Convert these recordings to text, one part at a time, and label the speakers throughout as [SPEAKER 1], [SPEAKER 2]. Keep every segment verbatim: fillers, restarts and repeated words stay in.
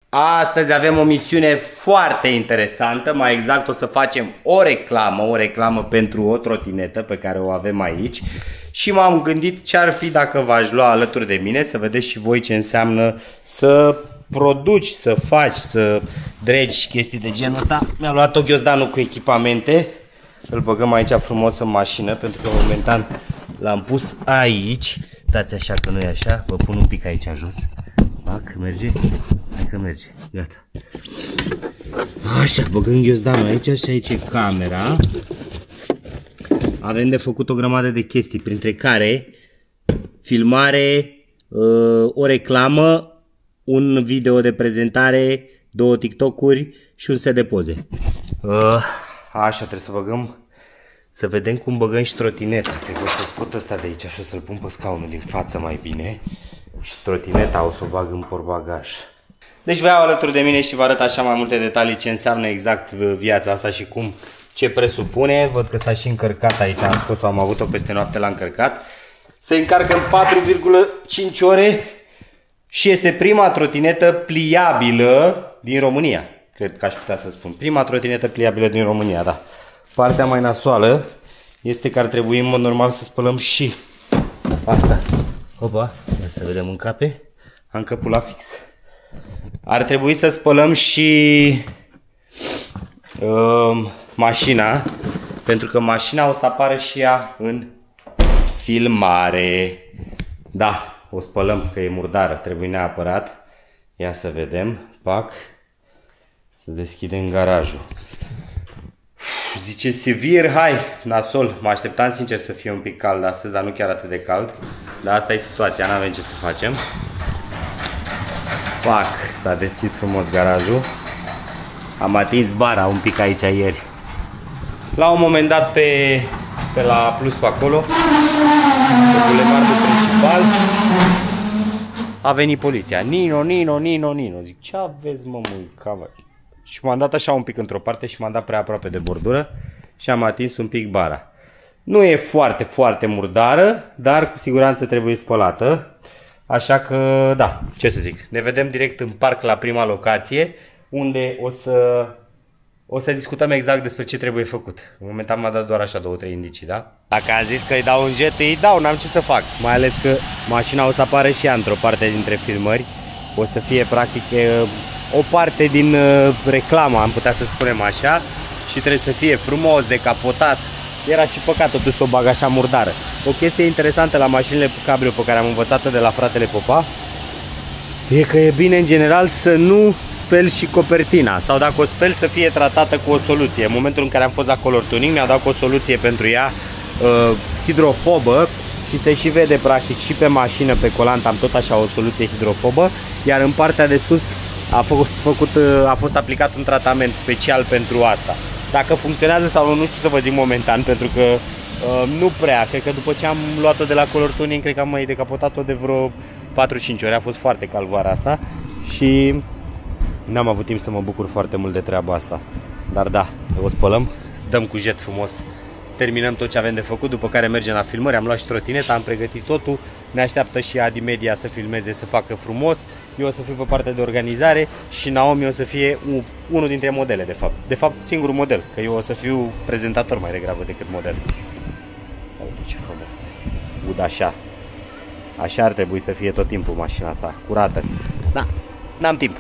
[SPEAKER 1] Astăzi avem o misiune foarte interesantă, mai exact o să facem o reclamă, o reclamă pentru o trotinetă pe care o avem aici și m-am gândit ce ar fi dacă v-aș lua alături de mine să vedeți și voi ce înseamnă să produci, să faci, să dregi chestii de genul ăsta. Mi-a luat-o Ghiozdanu cu echipamente, îl băgăm aici frumos în mașină pentru că momentan l-am pus aici. Dați așa că nu e așa, vă pun un pic aici jos. Pac, merge? Hai că merge, gata. Așa, băgăm Ghiozdanu aici și aici e camera. Avem de făcut o grămadă de chestii, printre care filmare, o reclamă, un video de prezentare, două TikTok-uri și un set de poze. Așa, trebuie să băgăm, să vedem cum băgăm și trotineta. Trebuie să scot ăsta de aici și o să-l pun pe scaunul din față mai bine. Și trotineta o să o bag în portbagaj. Deci vă iau alături de mine și vă arăt așa mai multe detalii ce înseamnă exact viața asta și cum, ce presupune. Văd că s-a și încărcat aici, am scos-o, am avut-o peste noapte, l-a încărcat. Se încarcă în patru virgulă cinci ore și este prima trotinetă pliabilă din România. Cred că aș putea să spun. Prima trotinetă pliabilă din România, da. Partea mai nasoală este că ar trebui în mod normal să spălăm și asta. Opa, să vedem în cape. Am capul la fix. Ar trebui să spălăm și uh, mașina, pentru că mașina o să apară și ea în filmare. Da, o spălăm că e murdară, trebuie neapărat. Ia să vedem. Pac. Să deschidem garajul. Zice sevier, hai, nasol. Mă așteptam sincer să fie un pic cald astăzi, dar nu chiar atât de cald. Dar asta e situația, n-avem ce să facem. Pac, s-a deschis frumos garajul. Am atins bara un pic aici ieri. La un moment dat pe, pe la Plus pe acolo, pe bulevardul principal, a venit poliția. Nino, Nino, Nino, Nino. Zic, ce aveți mă mâncava? Și m-am dat așa un pic într-o parte și m-am dat prea aproape de bordură și am atins un pic bara. Nu e foarte, foarte murdară, dar cu siguranță trebuie spălată. Așa că, da, ce să zic, ne vedem direct în parc la prima locație, unde o să, o să discutăm exact despre ce trebuie făcut. În momentan m-a dat doar așa două, trei indicii, da? Dacă am zis că îi dau un jet, îi dau, n-am ce să fac. Mai ales că mașina o să apară și ea într-o parte dintre filmări. O să fie, practic, o parte din reclamă, am putea să spunem așa, și trebuie să fie frumos, decapotat. Era și păcat totuși să o bag așa murdară. O chestie interesantă la mașinile cu cabrio pe care am învățat-o de la fratele Popa e că e bine în general să nu speli și copertina, sau dacă o speli să fie tratată cu o soluție. În momentul în care am fost la Color Tuning mi-a dat o soluție pentru ea uh, hidrofobă și se și vede practic și pe mașină, pe colant am tot așa o soluție hidrofobă, iar în partea de sus a fost, făcut, a fost aplicat un tratament special pentru asta. Dacă funcționează sau nu, nu știu să vă zic momentan, pentru că uh, nu prea, cred că după ce am luat-o de la Color Tuning, cred că am mai decapotat-o de vreo patru cinci ori, a fost foarte cald vara asta și n-am avut timp să mă bucur foarte mult de treaba asta. Dar da, o spălăm, dăm cu jet frumos, terminăm tot ce avem de făcut, după care mergem la filmări, am luat și trotineta, am pregătit totul, ne așteaptă și Adi Media să filmeze, să facă frumos, eu o să fiu pe partea de organizare și Naomi o să fie unul dintre modele, de fapt. De fapt, singurul model, că eu o să fiu prezentator mai degrabă decât model. Uite ce frumos. Ud așa. Așa ar trebui să fie tot timpul mașina asta, curată. Da, n-am timp.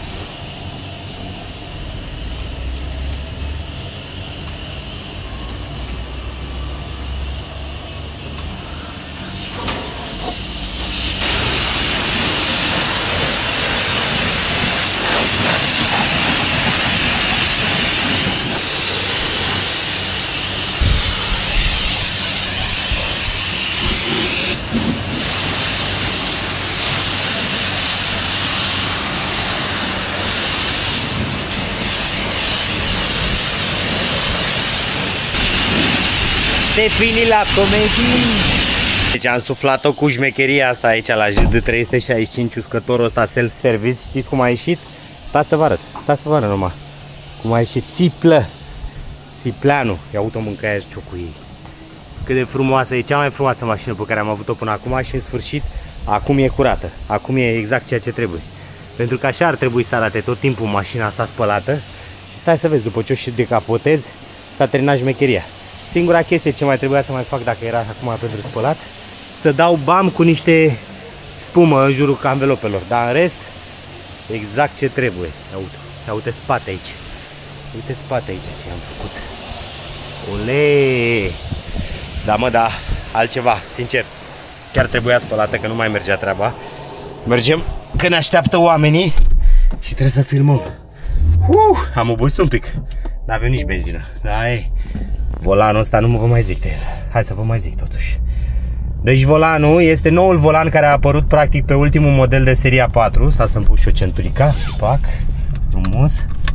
[SPEAKER 1] Se fini la comedii. Deci am suflat-o cu șmecheria asta aici la J D trei șase cinci, uscătorul ăsta self-service. Știți cum a ieșit? Stați să vă arăt, stați să vă arăt numai cum a ieșit. Țiplă, țipleanu. Ia uite-o mâncăia și ciocul ei. Cât de frumoasă, e cea mai frumoasă mașină pe care am avut-o până acum și în sfârșit acum e curată. Acum e exact ceea ce trebuie. Pentru că așa ar trebui să arate tot timpul mașina asta spălată. Și stai să vezi, după ce o și decapotez, s-a terminat șmecheria. Singura chestie ce mai trebuia să mai fac dacă era acum pentru spălat, să dau bam cu niște spumă în jurul anvelopelor. Dar în rest, exact ce trebuie. Ia uite, ia uite spate aici. Uite spate aici ce am făcut. Ole! Da mă, da, altceva, sincer. Chiar trebuia spălată, că nu mai mergea treaba. Mergem că ne așteaptă oamenii și trebuie să filmăm. Uh, am obosit un pic. N-avem nici benzină. Da, e. Volanul ăsta nu mă vă mai zic de el. Hai să vă mai zic totuși. Deci volanul este noul volan care a apărut practic pe ultimul model de seria patru. Stai să-mi pun și o centurica. Pac, frumos.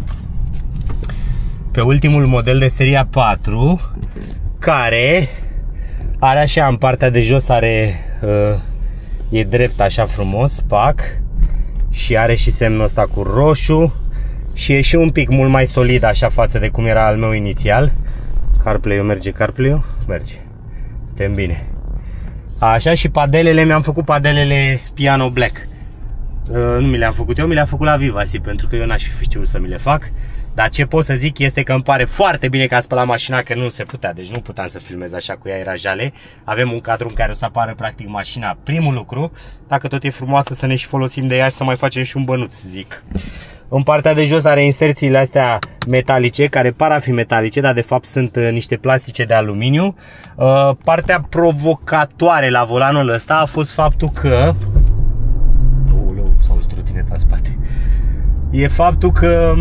[SPEAKER 1] Pe ultimul model de seria patru, care are așa în partea de jos, are uh, e drept așa frumos, pac. Și are și semnul ăsta cu roșu. Și e și un pic mult mai solid așa față de cum era al meu inițial. CarPlay-ul merge, CarPlay-ul? Merge. Suntem bine. Așa, și padelele, mi-am făcut padelele Piano Black. Uh, nu mi le-am făcut eu, mi le-am făcut la Vivasi, pentru că eu n-aș fi știut să mi le fac. Dar ce pot să zic este că îmi pare foarte bine că am spălat mașina, că nu se putea, deci nu puteam să filmez așa cu ea, era jale. Avem un cadru în care o să apară practic mașina. Primul lucru, dacă tot e frumoasă, să ne și folosim de ea și să mai facem și un bănuț, zic. În partea de jos are inserțiile astea metalice, care par a fi metalice, dar de fapt sunt niște plastice de aluminiu. Partea provocatoare la volanul ăsta a fost faptul că... Ouleu, s-a auzit trotineta în spate. E faptul că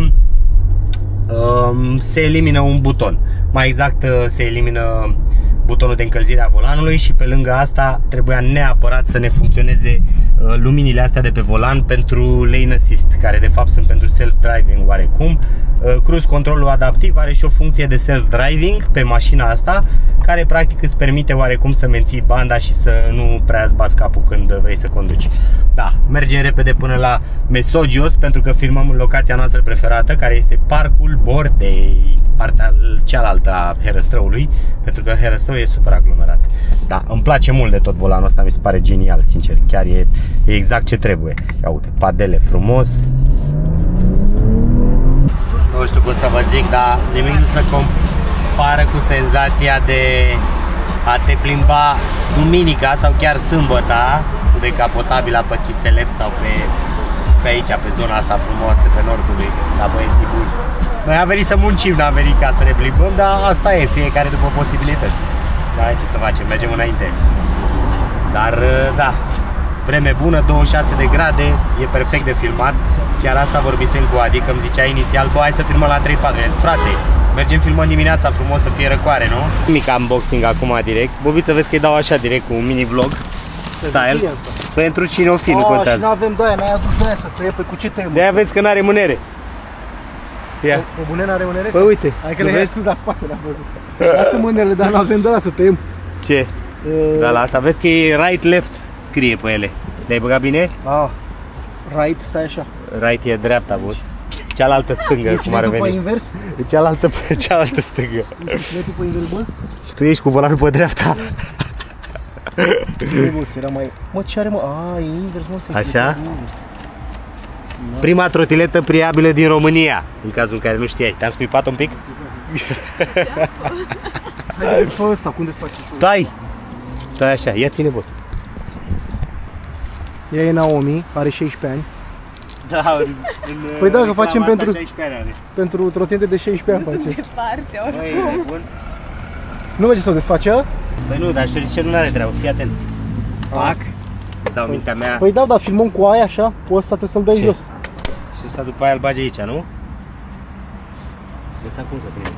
[SPEAKER 1] um, se elimină un buton. Mai exact, se elimină butonul de încălzire a volanului și pe lângă asta trebuia neapărat să ne funcționeze uh, luminile astea de pe volan pentru lane assist, care de fapt sunt pentru self-driving oarecum. Uh, cruise controlul adaptiv are și o funcție de self-driving pe mașina asta, care practic îți permite oarecum să menții banda și să nu prea îți bați capul când vrei să conduci. Da, mergem repede până la Mesogios, pentru că filmăm în locația noastră preferată, care este Parcul Bordei, partea cealaltă a Herăstrăului, pentru că în Herăstrău e super aglomerat. Da, îmi place mult de tot volanul ăsta, mi se pare genial, sincer, chiar e, e exact ce trebuie. Ia uite, padele frumos. Nu știu cum să vă zic, dar nimic nu se compară cu senzația de a te plimba duminica sau chiar sâmbăta cu decapotabila pe Chiselef sau pe, pe aici, pe zona asta frumoasă, pe nordului, la băieții buni. Noi am venit să muncim, n-am venit ca să ne plimbăm, dar asta e, fiecare după posibilități. Da, ce să facem, mergem înainte. Dar, da, vreme bună, douăzeci și șase de grade, e perfect de filmat. Chiar asta vorbisem cu Adi, că îmi zicea inițial, bă, hai să filmăm la trei patru. I-am zis, frate, mergem filmăm dimineața frumos, să fie răcoare, nu? Mic unboxing acum direct. Bobiță, vezi că îi dau așa direct cu un mini vlog style. Pentru cine o fi, nu contează.
[SPEAKER 2] Și nu avem de aia, n-ai adus de aia să tăie, pe cu ce tăiem?
[SPEAKER 1] De aia vezi că n-are mânere. Ia.
[SPEAKER 2] O bune n-are mânere?
[SPEAKER 1] Păi uite.
[SPEAKER 2] Hai că le ai scos la spate, le-am văzut. Lasă mânele, dar nu avem de aia să tăiem.
[SPEAKER 1] Ce? Uh... Da, la asta, vezi că e right-left scrie pe ele. Le-ai băgat bine?
[SPEAKER 2] Ah, right, stai așa.
[SPEAKER 1] Right e dreapta, boss. Cealaltă stângă, cum ar veni.
[SPEAKER 2] E invers?
[SPEAKER 1] Cealaltă, cealaltă stângă.
[SPEAKER 2] E filetul pe invers, boss?
[SPEAKER 1] Tu ești cu volanul pe dreapta.
[SPEAKER 2] Băi, boss, era mai... Mă, ce are, mă? Ah, e invers, mă.
[SPEAKER 1] Așa? Prima trotiletă pliabilă din România, în cazul în care nu știai. Te-am scuipat un pic?
[SPEAKER 2] Hai, fă ăsta, cum desfaci?
[SPEAKER 1] Stai! Stai așa, ia ține, boss.
[SPEAKER 2] Ea e Naomi, are șaisprezece ani.
[SPEAKER 1] Da, în,
[SPEAKER 2] păi da, că facem pentru,
[SPEAKER 1] ani.
[SPEAKER 2] pentru trotinete de șaisprezece ani face.
[SPEAKER 3] Departe, oricum.
[SPEAKER 1] Băi, bun.
[SPEAKER 2] Nu merge să o desface?
[SPEAKER 1] Păi nu, dar șoricel nu are treabă, fii atent. Fac. Îți dau mintea mea.
[SPEAKER 2] Păi da, dar filmăm cu aia așa, cu ăsta trebuie să-l dai
[SPEAKER 1] Ce?
[SPEAKER 2] jos.
[SPEAKER 1] Și ăsta după aia îl bagi aici, nu? Ăsta cum să prinde?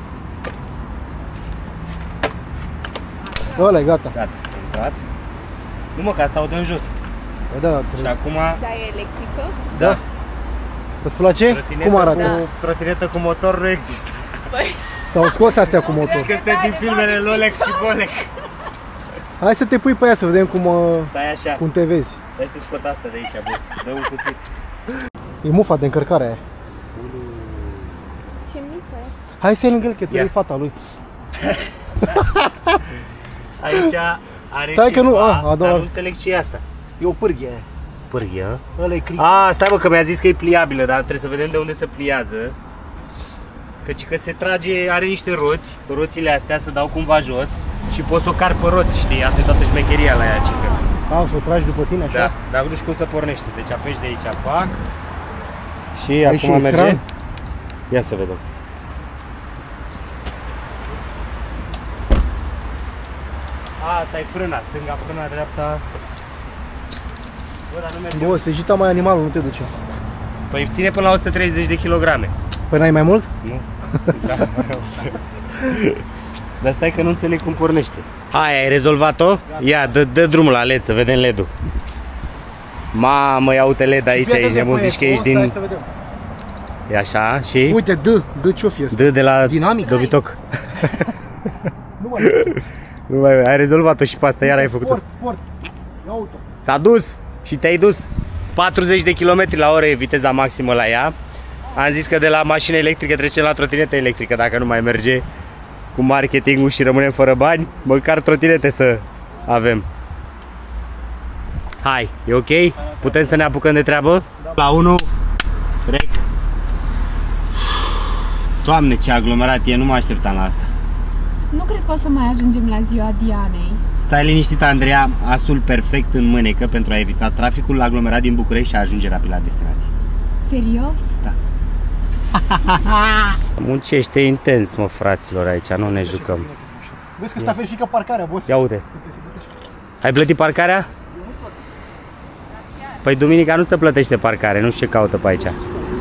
[SPEAKER 2] Ăla e gata.
[SPEAKER 1] Gata, intrat. Nu mă, că asta o dăm jos.
[SPEAKER 2] Păi da,
[SPEAKER 1] Și
[SPEAKER 2] trebuie.
[SPEAKER 1] acum...
[SPEAKER 3] Da, e electrică?
[SPEAKER 1] Da.
[SPEAKER 2] Îți place? Cum arată?
[SPEAKER 1] Cu, trotinetă cu motor nu există.
[SPEAKER 3] Păi...
[SPEAKER 2] S-au scos astea cu motor.
[SPEAKER 1] Deci că suntem din filmele Lolec și Bolec.
[SPEAKER 2] Hai să te pui pe ea să vedem cum,
[SPEAKER 1] Stai așa.
[SPEAKER 2] cum te vezi.
[SPEAKER 1] Hai să scot asta de aici, boss. Dă un cuțit.
[SPEAKER 2] E mufa de încărcare aia.
[SPEAKER 3] Ce mică e.
[SPEAKER 2] Hai să iei lângă el, că tu
[SPEAKER 1] Ia.
[SPEAKER 2] e fata lui.
[SPEAKER 1] Aici are
[SPEAKER 2] Stai că
[SPEAKER 1] ceva,
[SPEAKER 2] nu, a, a doua.
[SPEAKER 1] dar nu înțeleg ce e asta.
[SPEAKER 2] E o pârghie aia.
[SPEAKER 1] pârghie.
[SPEAKER 2] Ăla e cric.
[SPEAKER 1] A, stai mă că mi-a zis că e pliabilă, dar trebuie să vedem de unde se pliază. Căci că se trage, are niște roți, roțile astea se dau cumva jos și poți să o car pe roți, știi? Asta e toată șmecheria la ea, cică.
[SPEAKER 2] A, să o tragi după tine așa?
[SPEAKER 1] Da, dar nu știu cum să pornește. Deci apeși de aici, pac. Și
[SPEAKER 2] Ai
[SPEAKER 1] acum
[SPEAKER 2] și
[SPEAKER 1] merge.
[SPEAKER 2] ecran?
[SPEAKER 1] Ia să vedem. A, asta e frâna, stânga frâna, dreapta. Bă, dar nu merge.
[SPEAKER 2] Bă, se gita mai animalul, nu te duce.
[SPEAKER 1] Păi ține până la o sută treizeci de kilograme.
[SPEAKER 2] Păi n-ai mai mult?
[SPEAKER 1] Nu? Exact. Dar stai că nu înțeleg cum pornește. Hai, ai rezolvat-o? Ia, dă, dă drumul la L E D să vedem L E D-ul. Mamă, ia uite L E D aici, ești nebun, zici că ești din...
[SPEAKER 2] Să vedem.
[SPEAKER 1] E așa și...
[SPEAKER 2] Uite, D, D ce-o fi ăsta?
[SPEAKER 1] D de la
[SPEAKER 2] Dinamic?
[SPEAKER 1] Dobitoc.
[SPEAKER 2] Nu mai
[SPEAKER 1] Nu mai, ai rezolvat-o și pe asta, iar ai făcut-o.
[SPEAKER 2] Sport, sport. Ia uite.
[SPEAKER 1] S-a dus și te-ai dus. patruzeci de kilometri la oră e viteza maximă la ea. Am zis că de la mașină electrică trecem la trotinetă electrică dacă nu mai merge cu marketingul și rămânem fără bani, măcar trotinete să avem. Hai, e ok? Putem să ne apucăm de treabă? Da. La unu, rec. Doamne, ce aglomerat e, nu mă așteptam la asta.
[SPEAKER 3] Nu cred că o să mai ajungem la ziua Dianei.
[SPEAKER 1] Stai liniștită, Andreea, asul perfect în mânecă pentru a evita traficul aglomerat din București și a ajunge rapid la destinație.
[SPEAKER 3] Serios?
[SPEAKER 1] Da. Muncește intens, mă, fraților, aici, nu ne jucăm.
[SPEAKER 2] Vezi că sta verifică parcarea, boss.
[SPEAKER 1] Ia uite. Ai plătit parcarea? Păi duminica nu se plătește parcare, nu știu ce caută pe aici.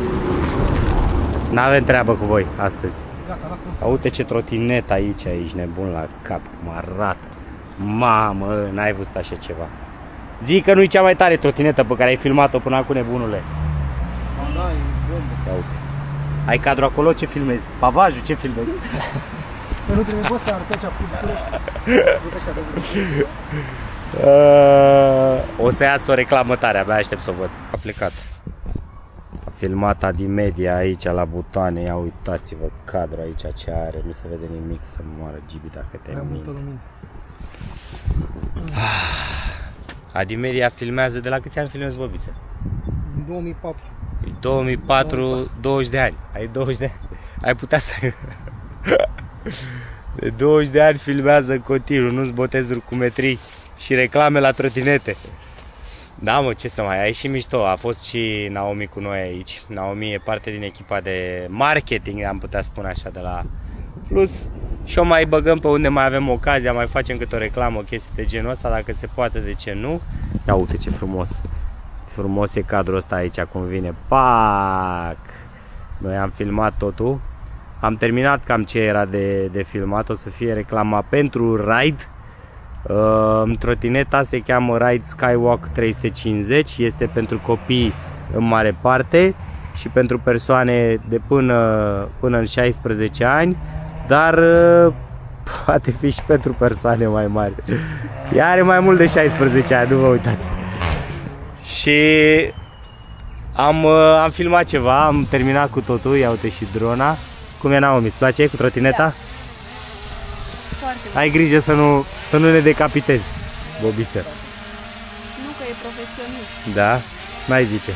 [SPEAKER 1] N-avem treabă cu voi astăzi.
[SPEAKER 2] Gata, lasă-mă.
[SPEAKER 1] Uite ce trotinet aici, ești nebun la cap, cum arată. Mamă, n-ai văzut așa ceva. Zic că nu-i cea mai tare trotinetă pe care ai filmat-o până acum, nebunule.
[SPEAKER 2] Da, e bombă.
[SPEAKER 1] Ia uite. Ai cadru acolo? Ce filmezi? Pavajul? Ce filmezi?
[SPEAKER 2] Că nu trebuie să arăt aici, București. Uite așa, de București.
[SPEAKER 1] O să iasă o reclamă tare, abia aștept să o văd. A plecat. A filmat Adi Media aici la butoane. Ia uitați-vă cadru aici ce are. Nu se vede nimic, să moară Gibi dacă te mint. Adi Media filmează, de la câți ani filmezi, Bobiță?
[SPEAKER 2] Din două mii patru.
[SPEAKER 1] două mii patru, douăzeci de ani. Ai douăzeci de ani. Ai putea să... De douăzeci de ani filmează în continuu, nu-ți botezi rucumetrii și reclame la trotinete. Da, mă, ce să mai, a ieșit mișto. A fost și Naomi cu noi aici. Naomi e parte din echipa de marketing, am putea spune așa, de la Plus. Și o mai băgăm pe unde mai avem ocazia, mai facem câte o reclamă, o chestie de genul ăsta, dacă se poate, de ce nu. Ia uite ce frumos. Frumos e cadrul ăsta aici, cum vine. Pac! Noi am filmat totul. Am terminat cam ce era de, de filmat. O să fie reclama pentru Ride. Uh, trotineta se cheamă Ride Skywalk trei sute cincizeci. Este pentru copii în mare parte și pentru persoane de până, până în șaisprezece ani. Dar uh, poate fi și pentru persoane mai mari. Ea are mai mult de șaisprezece ani, nu vă uitați. Și am, am filmat ceva, am terminat cu totul, ia uite și drona. Cum e, Naomi, îți place cu trotineta?
[SPEAKER 3] Da. Foarte bine.
[SPEAKER 1] Ai grijă să nu, să nu ne decapitezi, Bobiță.
[SPEAKER 3] Nu că e profesionist.
[SPEAKER 1] Da? N-ai zice.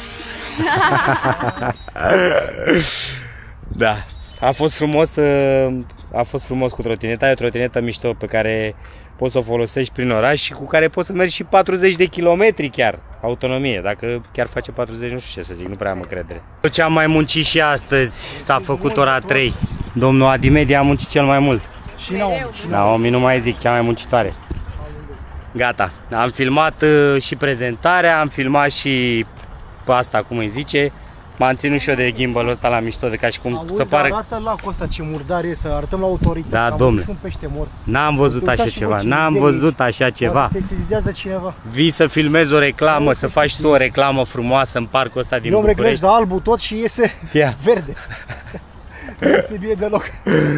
[SPEAKER 1] Da, a fost frumos, a fost frumos cu trotineta, e o trotinetă mișto pe care poți să o folosești prin oraș și cu care poți să mergi și patruzeci de kilometri chiar, autonomie. Dacă chiar face patruzeci, nu știu ce să zic, nu prea am încredere. Ce am mai muncit și astăzi, s-a făcut ora trei. Domnul Adi Media a muncit cel mai mult.
[SPEAKER 2] Și Naomi.
[SPEAKER 1] Naomi, nu mai zic, cea mai muncitoare. Gata, am filmat uh, și prezentarea, am filmat și pe asta, cum îi zice. M-am ținut și eu de gimbal-ul ăsta la mișto, de ca și cum
[SPEAKER 2] Auzi,
[SPEAKER 1] să pară...
[SPEAKER 2] arată lacul ăsta ce murdar e, să arătăm la autoritate.
[SPEAKER 1] Da,
[SPEAKER 2] am
[SPEAKER 1] domnule.
[SPEAKER 2] un pește mort.
[SPEAKER 1] N-am văzut așa ceva, n-am văzut așa ceva.
[SPEAKER 2] Se sesizează cineva.
[SPEAKER 1] Vii să filmezi o reclamă, să faci tu o reclamă frumoasă în parcul ăsta din
[SPEAKER 2] Eu îmi reglez
[SPEAKER 1] București.
[SPEAKER 2] albul tot și iese
[SPEAKER 1] Ia.
[SPEAKER 2] verde. Nu este bine deloc.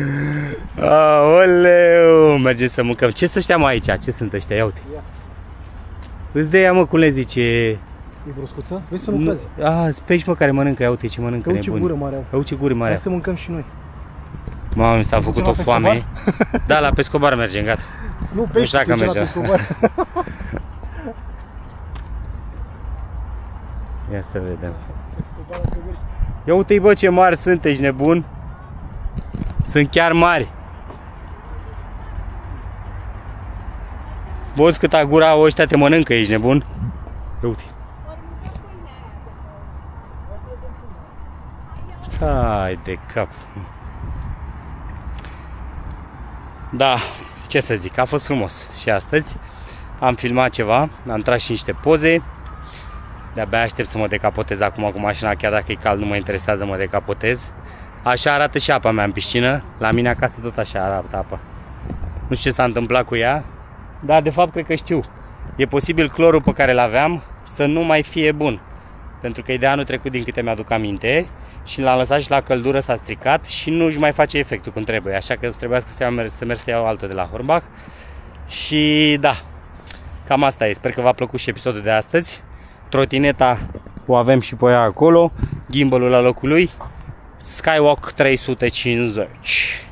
[SPEAKER 1] Aoleu, mergem să mâncăm. Ce să știam aici? Ce sunt ăștia? Ia uite.
[SPEAKER 2] Ia.
[SPEAKER 1] Îți dă ea, mă, cum le zice...
[SPEAKER 2] E broscuță? Vrei să nu cazi?
[SPEAKER 1] A, pești, mă, care mănâncă, ia uite ce mănâncă,
[SPEAKER 2] Uite ce
[SPEAKER 1] nebuni.
[SPEAKER 2] gură mare au.
[SPEAKER 1] Ia uite ce gură mare.
[SPEAKER 2] Hai să mâncăm și noi.
[SPEAKER 1] Mamă, mi s-a făcut o foame. Da, la Pescobar mergem, gata.
[SPEAKER 2] Nu, pește,
[SPEAKER 1] dacă
[SPEAKER 2] se duce la
[SPEAKER 1] mergem.
[SPEAKER 2] Pescobar.
[SPEAKER 1] Ia să vedem. Ia uite-i bă ce mari sunt, ești nebun? Sunt chiar mari. Boți câta gura au ăștia te mănâncă, ești nebun? Ia uite. Hai de cap. Da, ce să zic, a fost frumos și astăzi. Am filmat ceva, am tras și niște poze. De-abia aștept să mă decapotez acum cu mașina, chiar dacă e cald, nu mă interesează, mă decapotez. Așa arată și apa mea în piscină. La mine acasă tot așa arată apa. Nu știu ce s-a întâmplat cu ea, dar de fapt cred că știu. E posibil clorul pe care l-aveam să nu mai fie bun. Pentru că e de anul trecut, din câte mi-aduc aminte, și l-am lăsat și la căldură s-a stricat și nu își mai face efectul cum trebuie. Așa că trebuie să, iau, să merg să iau altul de la Hornbach. Și da, cam asta e. Sper că v-a plăcut și episodul de astăzi. Trotineta o avem și pe ea acolo. Gimbalul la locul lui. Skywalk trei sute cincizeci.